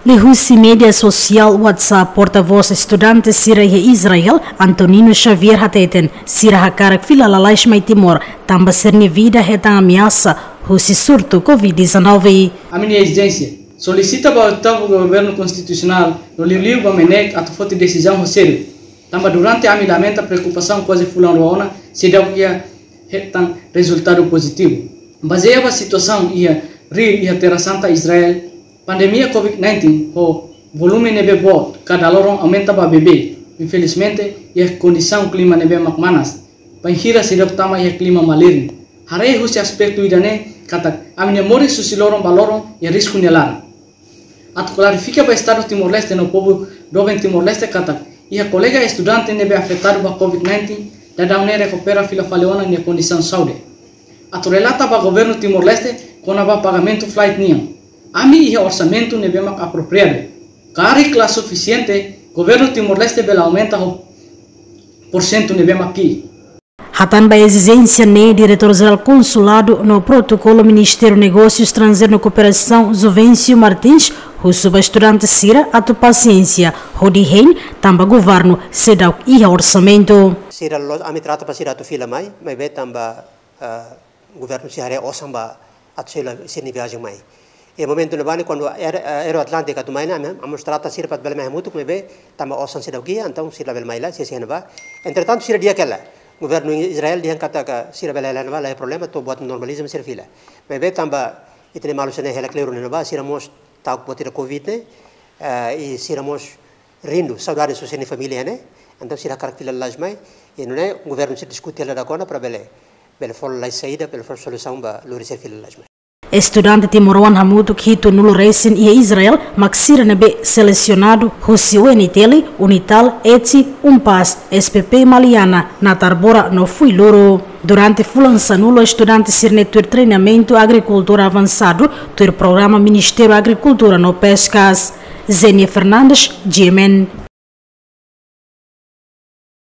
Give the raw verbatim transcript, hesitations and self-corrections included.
Lihussi mídia social WhatsApp porta-voz estudante Sira e Israel Antonino Xavier Hateten Sira hakarak filalalais mai Timor tamba serni vida retang ameaça Hussi surto covid dezenove. A minha exigência solicita para o governo constitucional no livro para menek a foto decisão roceiro tamba durante a minha lamenta preocupação quase fulano ona se deu que retang resultado positivo baseia a situação ia rir ia terra santa Israel pandemia covid dezenove, o volume nebe bot, cada lorong aumenta para bebê. Infelizmente, a condição clima nebe macmanas. Panhira se deu tama e clima maligno. Harei husi aspecto idane kata amine mori susi lorong balorong e risco nelar. At clarifica para Estado Timor-Leste no povo doven Timor-Leste kata e a colega estudante nebe afetado para covid dezenove, da daune recupera fila faleona em condição saúde. At relata para governo Timor-Leste com a pagamento flight niam. Ami ia orçamento nebemak apropriado. Cari classe suficiente, governo Timor-Leste bela aumenta o porcento nebemak aqui. Hatan ba exigência ne diretor-geral consulado no protocolo Ministério Negócio Estrangeiro e Cooperação Zovencio Martins, o subestudante Sira ato paciência, Rodi Hein, tamba governo sedau ia orçamento. Sira ami trata para Sira ato fila mai, mas be tamba governo Sira osamba ato sila sini viagem mai. E momento nebani quando era Atlântica tu mai na a mostrar ta sira pat bela mai muito como be tamba osan sira guia então sira bela mai lá se se neva entretanto sira dia aquela governo Israel dia kata ka sira bela lá neva lá é problema to buat normalismo sira fila mas be tamba itene malu sene hela claro neva sira mos ta botir covid ne e sira mos rindo saudade so sene família né então sira karak fila lá mai e não é governo se discute lá da cona para bela bela for lá saída bela for solução ba lori sira fila lá mai. Estudante Timor-Leste Hamutu Kito Nulo Racing e Israel Maxira nebe selecionado Hussi U N T L, Unital, E T I, Umpas, S P P Maliana, na Tarbora no Fui Loro. Durante Fulança Nulo, estudante Sirne ter treinamento agricultura avançado, ter programa Ministério Agricultura no Pescas. Zénia Fernandes, G M N.